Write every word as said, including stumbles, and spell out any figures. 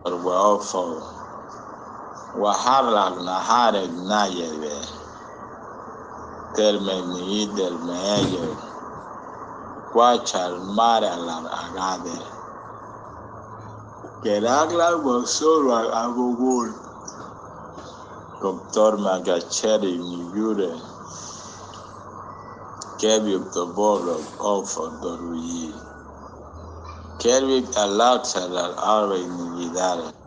well for Waharlag Nahare Nayeve Termeni del Meyo Quachal Maralan Agade Geragla Bosora Agogul Doctor Magacheri Migure Kevik the ball of Alpha Doruyi Kervik Alaxal Alway Nidare